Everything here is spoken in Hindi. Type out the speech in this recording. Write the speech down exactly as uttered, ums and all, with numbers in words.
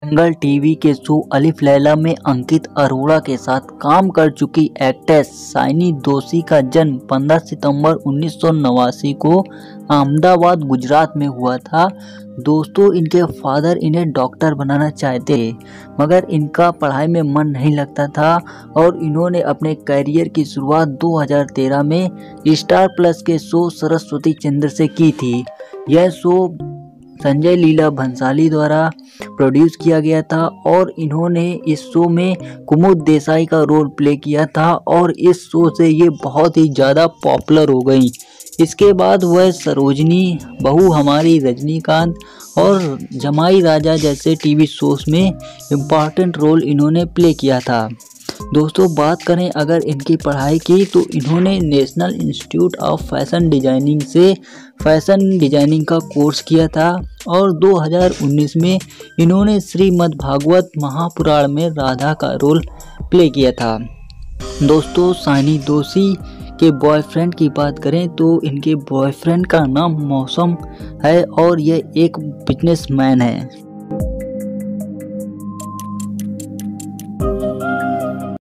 दंगल टीवी के शो अलिफ लैला में अंकित अरोड़ा के साथ काम कर चुकी एक्ट्रेस साइनी दोषी का जन्म पंद्रह सितंबर उन्नीस सौ नवासी को अहमदाबाद गुजरात में हुआ था। दोस्तों, इनके फादर इन्हें डॉक्टर बनाना चाहते थे, मगर इनका पढ़ाई में मन नहीं लगता था और इन्होंने अपने करियर की शुरुआत दो हज़ार तेरह में स्टार प्लस के शो सरस्वती चंद्र से की थी। यह शो संजय लीला भंसाली द्वारा प्रोड्यूस किया गया था और इन्होंने इस शो में कुमुद देसाई का रोल प्ले किया था और इस शो से ये बहुत ही ज़्यादा पॉपुलर हो गई। इसके बाद वह सरोजनी, बहू हमारी, रजनीकांत और जमाई राजा जैसे टीवी शोज में इम्पॉर्टेंट रोल इन्होंने प्ले किया था। दोस्तों, बात करें अगर इनकी पढ़ाई की तो इन्होंने national institute of fashion designing से फैशन डिजाइनिंग का कोर्स किया था और दो हज़ार उन्नीस में इन्होंने श्रीमद् भागवत महापुराण में राधा का रोल प्ले किया था। दोस्तों, साइनी दोषी के बॉयफ्रेंड की बात करें तो इनके बॉयफ्रेंड का नाम मौसम है और यह एक बिजनेसमैन है।